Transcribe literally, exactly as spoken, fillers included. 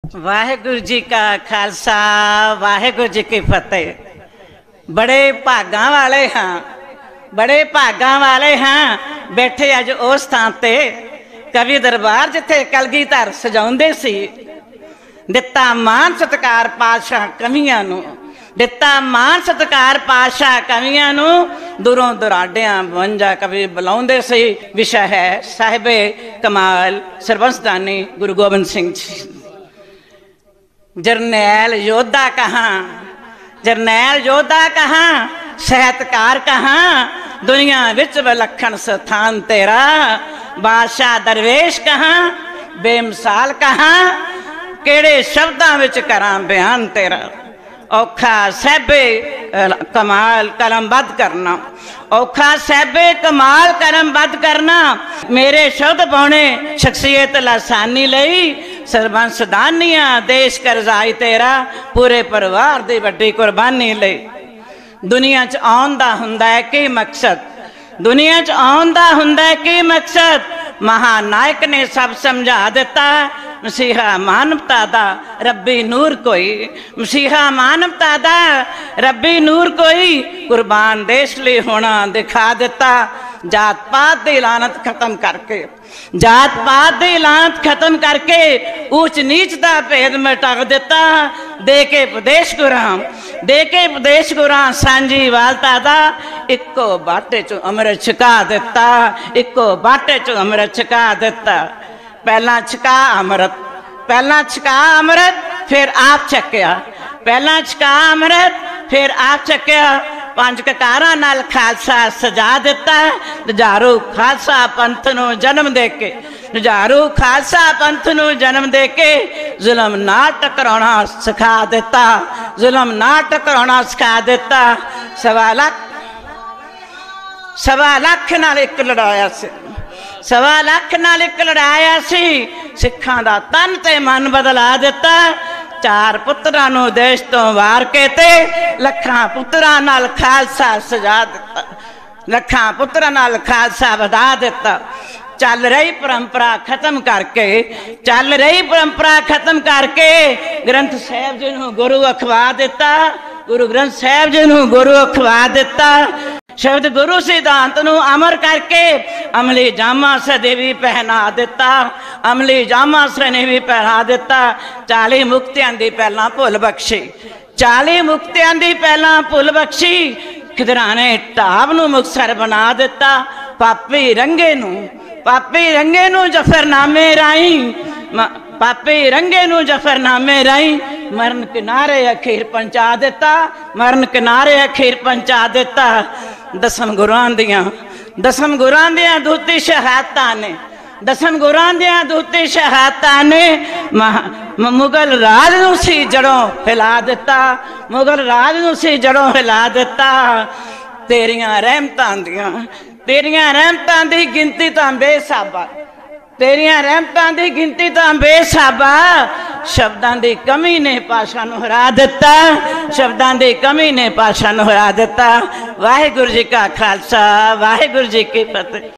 वाहेगुरु जी का खालसा वाहेगुरु जी की फतेह। बड़े भागा वाले हाँ बड़े भागा वाले हाँ बैठे अज उस थां ते कवि दरबार जिथे कलगीधर सजाउंदे सी। दिता मान सत्कार पातशाह कवियां नूं दिता मान सत्कार पातशाह कवियां नूं दूरों दुराडियां बवंजा कवि बुलाउंदे सी। विषय है साहिबे कमाल सरबंसदानी गुरु गोबिंद सिंह जी। जरनैल योद्धा कहाँ जरनैल योद्धा कहाँ साहित्यकार कहाँ दुनिया विच विलखण स्थान तेरा। बादशाह दरवेश कहाँ बेमिसाल कहाँ केड़े शब्दां विच करां बयान तेरा। औखा सहबे कमाल कलमबद्ध करना औखा सहबे कमाल कलमबद्ध करना। मेरे शब्द पाने शख्सियत लासानी लई सरबंसदानियां देश करजाई तेरा। पूरे परिवार दी वड्डी कुर्बानी लई दुनिया च आउण दा हुंदा है की मकसद दुनिया च आउण दा हुंदा है की मकसद। महानायक ने सब समझा दिता मसीहा मानवता दा रब्बी नूर कोई। मसीहा मानवता दा रब्बी नूर कोई कुर्बान देश लिए होना दिखा दिता। जात पात दी लानत खत्म करके जात पात दी लानत खत्म करके ऊंच नीच दा भेद मिटा दिता। दे के उपदेश गुरां दे के उपदेश गुरां सांझी वालता दा इको बाटे चो अमृत छका दिता इको बाटे चो अमृत छका दिता। पहला छका अमृत पहला छका अमृत फिर आप छकिया पहला छका अमृत फिर आप छकिया। पंज ककारां नाल खालसा सजा दिता। जुझारू खालसा पंथ नूं जन्म दे के जुझारू खालसा पंथ नूं जन्म दे के जुल्म ना टकराउणा सिखा दिता जुल्म ना टकराउणा सिखा दिता। सवा लख सवा लख नाल एक लड़ाया सी सवा लख नाल एक लड़ाया सी। सिखां दा तन ते मन बदला दिता। चार पुत्रां नूं देश तो वार के ते लखां पुत्रां नाल खालसा सजा दिता लखां पुत्रां नाल खालसा वधा दिता। चल रही परंपरा खत्म करके चल रही परंपरा खत्म करके ग्रंथ साहिब जी नूं गुरु अखवा दिता गुरु ग्रंथ साहिब जी नूं गुरु अखवा दिता। शब्द गुरु सिद्धांत नूं अमर करके अमली जामा सदेवी पहना दिता अमली जामा सनेवी पहना दिता। चाली मुक्तियां दी पहला भुल बख्शी चाली मुक्तियां दी पहला भुल बख्शी। खिदराने ढाब नूं मुक्तसर बना दिता। पापी रंगे नूं पापी रंगे नूं जफरनामे राई पापी रंगे नूं जफरनामे राई मरण किनारे अखीर पहुंचा दिता मरण किनारे अखीर पहुंचा दिता। दसम गुरां दियां दसम गुरां दियां दूती शहादतां ने दसम गुरां दियां दूती शहादतां ने मुगल राज नूं सी जड़ों हिला दिता मुगल राज नूं सी जड़ों हिला दिता। तेरियां रहमतां दियां तेरियां रहमतां दी गिनती तां बेसाबा तेरियां रहमतां दी गिनती तां बेसाबा। शब्दां दी कमी ने पाशा नूं हरा दिता शब्दां दी कमी ने पाशा नूं हरा दिता। वाहिगुरु जी का खालसा वाहिगुरु जी की फतेह।